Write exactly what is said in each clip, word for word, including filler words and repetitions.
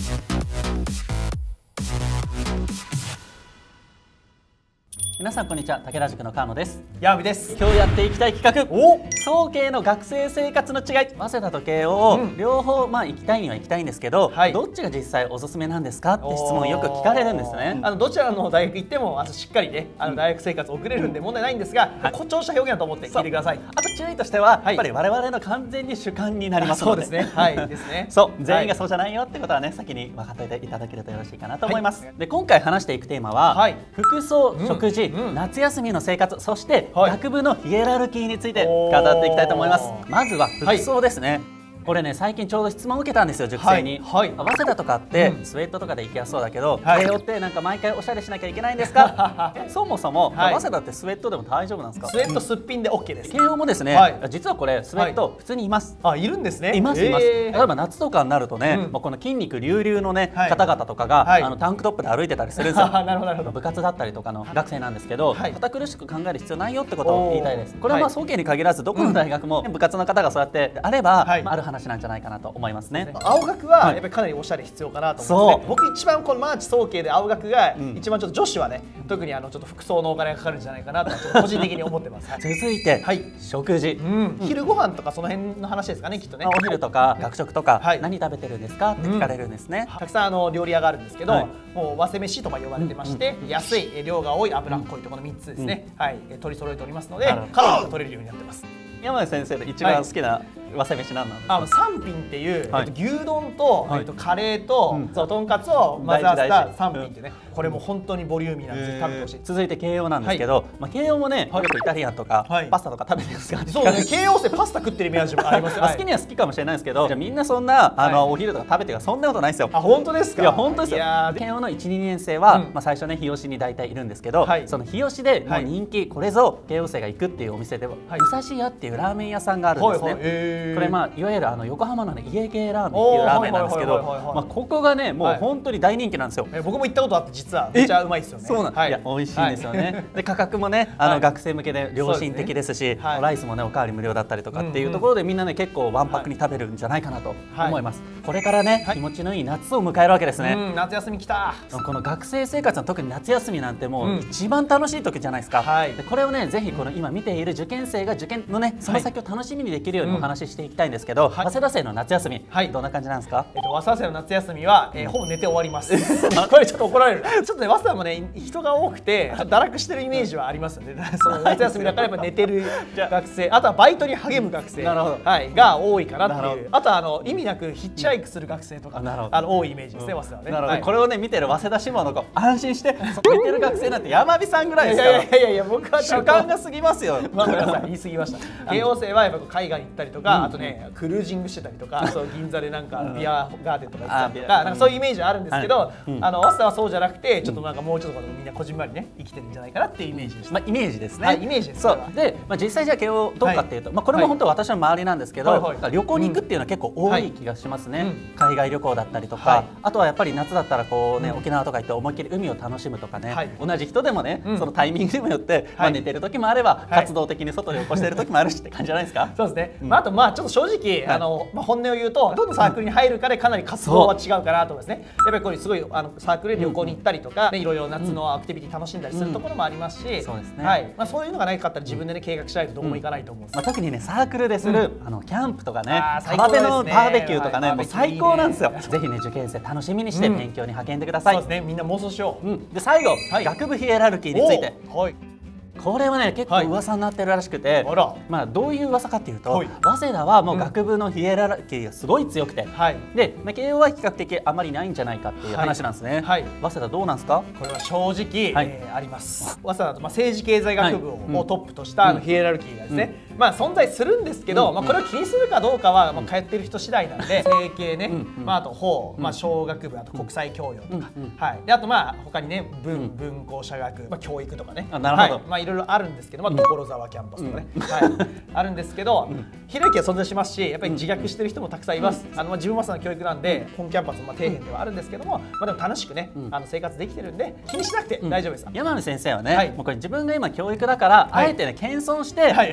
皆さんこんにちは、武田塾の川野です。 山美です。 今日やっていきたい企画、お早慶の学生生活の違い、早稲田と慶応、うん、両方まあ行きたいには行きたいんですけど、はい、どっちが実際おすすめなんですかって質問をよく聞かれるんですね。 あのどちらの大学行ってもあのしっかりねあの大学生活を送れるんで問題ないんですが、うん、誇張した表現だと思って聞いてください。 あと注意としては、はい、やっぱり我々の完全に主観になりますので、 そうですね。はいですね。 そう全員がそうじゃないよってことはね、先に分かっておいていただけるとよろしいかなと思います。はい、で今回話していくテーマは、はい、服装、食事、うん、夏休みの生活、そして学部のヒエラルキーについて語っていきたいと思います。まずは服装ですね。はい、これね最近ちょうど質問を受けたんですよ、塾生に。はいはい、早稲田とかって、うん、スウェットとかで行きやすそうだけど、慶応ってなんか毎回おしゃれしなきゃいけないんですか？そもそも、はい、早稲田ってスウェットでも大丈夫なんですか？ スウェットすっぴんで オーケー です。 慶応もですね、はい、実はこれスウェット普通にいます。 あ、いるんですね。 いますいます。例えば夏とかになるとね、もうこの筋肉隆々のね方々とかがあのタンクトップで歩いてたりするんですよ。なるほどなるほど。部活だったりとかの学生なんですけど、堅苦しく考える必要ないよってことを言いたいです。これはまあ早慶に限らずどこの大学も部活の方がそうやってあればある話なんじゃないかなと思いますね。 青学はやっぱりかなりおしゃれ必要かなと思うんですね。僕一番このマーチ早慶で青学が一番ちょっと女子はね、特にあのちょっと服装のお金がかかるんじゃないかなと個人的に思ってます。 続いて食事、 昼ご飯とかその辺の話ですかね、きっとね。 お昼とか学食とか何食べてるんですかって聞かれるんですね。 たくさんあの料理屋があるんですけど、もう早生飯とか呼ばれてまして、安い、量が多い、脂っこいとこのみっつですね。はい、取り揃えておりますので、カロリーが取れるようになってます。 山根先生の一番好きな早生飯何なんですか？ あの三品っていう牛丼とカレーととんかつを混ぜ合わせた三品ってね、これも本当にボリューミーなんで食べてほしい。 続いて慶応なんですけど、まあ慶応もねよくイタリアンとかパスタとか食べてるんですが、 そうね、慶応生パスタ食ってるイメージもありますよ。 好きには好きかもしれないですけど、じゃあみんなそんなあのお昼とか食べてるかそんなことないですよ。 あ、本当ですか？ いや本当ですよ。慶応のいち、にねん生はまあ最初ね日吉に大体いるんですけど、その日吉でもう人気これぞ慶応生が行くっていうお店では武蔵屋っていうラーメン屋さんがあるんですね。これまあいわゆるあの横浜のね家系ラーメンっていうラーメンなんですけど、まあここがねもう本当に大人気なんですよ。 僕も行ったことあって実はめちゃうまいですよね。 そうなん、いや美味しいんですよね。で価格もねあの学生向けで良心的ですし、ライスもねおかわり無料だったりとかっていうところでみんなね結構わんぱくに食べるんじゃないかなと思います。これからね気持ちのいい夏を迎えるわけですね。 夏休み来た。 この学生生活の特に夏休みなんてもう一番楽しい時じゃないですか。でこれをねぜひこの今見ている受験生が受験のねその先を楽しみにできるようにお話ししていきたいんですけど、早稲田生の夏休みどんな感じなんですか？ えっと早稲田生の夏休みはほぼ寝て終わります。これちょっと怒られる。ちょっとね早稲田もね人が多くて堕落してるイメージはありますよね。その夏休みだからやっぱ寝てる学生、あとはバイトに励む学生はいが多いかなっていう。あとはあの意味なくヒッチハイクする学生とかあの多いイメージですね、早稲田はね。 なるほど。これをね見てる早稲田志望の子安心して寝てる学生なんて山火さんぐらいですから。 いやいやいや僕は主観が過ぎますよ。 ごめんなさい言い過ぎました。慶応生はやっぱ海外行ったりとか、あとねクルージングしてたりとか、そう銀座でなんかビアガーデンとか行ったりとか、なんかそういうイメージはあるんですけど、あの早稲田はそうじゃなくてちょっとなんかもうちょっとみんなこじんまりね生きてるんじゃないかなっていうイメージでした。 まあイメージですね。 はい、イメージです。 そうで、まあ実際じゃあ慶応どうかっていうと、まあこれも本当私の周りなんですけど、旅行に行くっていうのは結構多い気がしますね。海外旅行だったりとか、あとはやっぱり夏だったらこうね沖縄とか行って思いっきり海を楽しむとかね。同じ人でもねそのタイミングにもよってまあ寝てる時もあれば活動的に外で起こしてる時もあるしって感じじゃないですか。 そうですね。まああとまあちょっと正直あのまあ本音を言うとどのサークルに入るかでかなり活動は違うかなと思いますね。やっぱりこれすごいあのサークルで旅行に行ったりとか、いろいろ夏のアクティビティ楽しんだりするところもありますし、そうですね。はい。まあそういうのがないかったら自分でね計画しないとどこも行かないと思うんです。 まあ特にねサークルでするあのキャンプとかね、川辺のバーベキューとかねもう最高なんですよ。ぜひね受験生楽しみにして勉強に励んでください。 そうですね。みんな妄想しよう。で最後学部ヒエラルキーについて。これはね結構噂になってるらしくて、まあどういう噂かっていうと、早稲田はもう学部のヒエラルキーがすごい強くて、で慶応は比較的あまりないんじゃないかっていう話なんですね。早稲田どうなんですか？ これは正直あります。早稲田と政治経済学部をトップとしたヒエラルキーがですね、まあ存在するんですけど、まあこれを気にするかどうかは通ってる人次第なんで、政経ね、まああと法、まあ商学部、あと国際教養とか、はい。であとまあ他にね文文工社学、まあ教育とかね、なるほど。まあいろいろあるんですけど、まあ所沢キャンパスとかね、はいあるんですけど、ひろゆきは存在しますし、やっぱり自虐してる人もたくさんいます。あの自分はその教育なんで本キャンパスも底辺ではあるんですけども、まあでも楽しくねあの生活できてるんで気にしなくて大丈夫です。 山野先生はね、もうこれ自分が今教育だからあえてね謙遜して一番下だ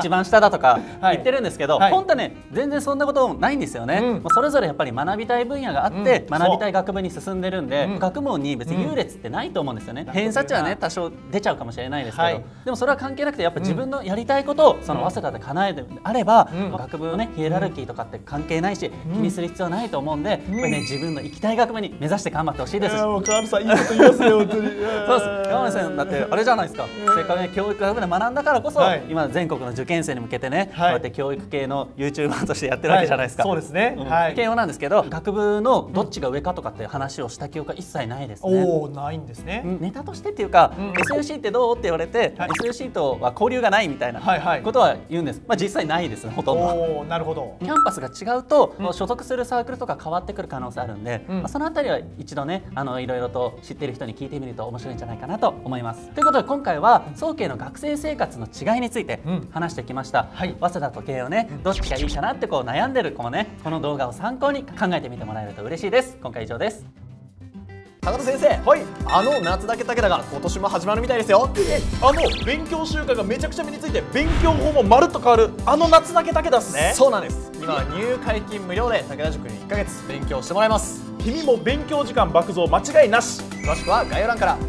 だとか言ってるんですけど、はい、本当はね全然そんなことないんですよね、うん、もうそれぞれやっぱり学びたい分野があって、うん、学びたい学部に進んでるんで、うん、学問に別に優劣ってないと思うんですよね、うん、偏差値はね多少出ちゃうかもしれないですけど、はい、でもそれは関係なくてやっぱ自分のやりたいことをその早稲田で叶えてあれば、うん、学部のねヒエラルキーとかって関係ないし、うん、気にする必要ないと思うんで、うん、やっぱりね自分の行きたい学部に目指して頑張ってほしいです。 川野さんいいこと言いますね本当に。そうです川野さんだってあれじゃないですか、せっかくね教育学部で学んだからこそ、はい、今全国の受験生に向けてね、はい、こうやって教育系の ユーチューバー としてやってるわけじゃないですか、 はい、そうですね、 うんはい、慶応なんですけど学部のどっちが上かとかって話をした記憶は一切ないですね。 おおないんですね、 うん、ネタとしてっていうか、うん、エスユーシー ってどうって言われて、はい、エスユーシー とは交流がないみたいなことは言うんです、まあ、実際ないですねほとんど。 おなるほど。 キャンパスが違うと、うん、所属するサークルとか変わってくる可能性あるんで、うんまあ、そのあたりは一度ねあのいろいろと知ってる人に聞いてみると面白いんじゃないかなと思います。ということで今回は早慶の学生生活の違いについて話してきました、うんはい、早稲田と慶応ね、うん、どっちがいいかなってこう悩んでる子もねこの動画を参考に考えてみてもらえると嬉しいです。今回以上です。 高田先生、はい、あの夏だけ武田が今年も始まるみたいですよ。 えあの勉強習慣がめちゃくちゃ身について勉強法もまるっと変わるあの夏だけ武田ですね。 そうなんです。今は入会金無料で武田塾にいっかげつ勉強してもらえます。 君も勉強時間爆増間違いなし。 詳しくは概要欄から。